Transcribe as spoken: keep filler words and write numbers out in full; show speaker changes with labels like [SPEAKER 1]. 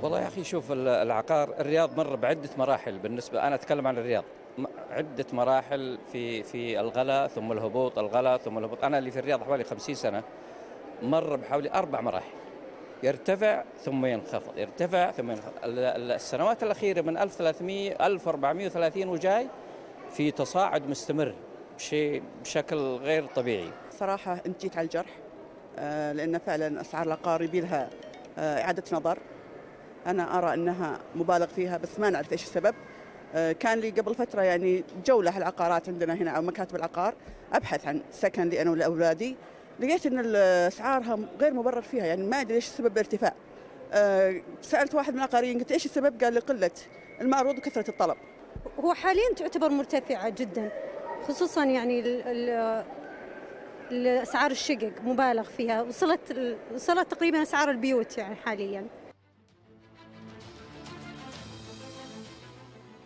[SPEAKER 1] والله يا أخي شوف ال- العقار الرياض مر بعدة مراحل. بالنسبة أنا أتكلم عن الرياض، م- عدة مراحل في في الغلاء ثم الهبوط، الغلاء ثم الهبوط. أنا اللي في الرياض حوالي خمسين سنة، مر بحوالي أربع مراحل: يرتفع ثم ينخفض، يرتفع ثم ينخفض. ال- ال- السنوات الأخيرة من ألف وثلاثمئة ألف وأربعمئة وثلاثين وجاي في تصاعد مستمر بشيء بشكل غير طبيعي.
[SPEAKER 2] صراحة أنت جيت على الجرح. آه، لأن فعلا أسعار العقار يبيلها آه، إعادة نظر. أنا أرى أنها مبالغ فيها بس ما نعرف إيش السبب. آه، كان لي قبل فترة يعني جولة على العقارات عندنا هنا أو مكاتب العقار، أبحث عن سكن لي أنا ولأولادي. لقيت أن ال- أسعارها غير مبرر فيها، يعني ما أدري إيش سبب الارتفاع. آه، سألت واحد من العقاريين قلت إيش السبب؟ قال لي قلة المعروض وكثرة الطلب.
[SPEAKER 3] هو حاليا تعتبر مرتفعة جدا، خصوصا يعني ال- ال- الأسعار الشقق مبالغ فيها، وصلت وصلت تقريبا أسعار البيوت يعني حاليا.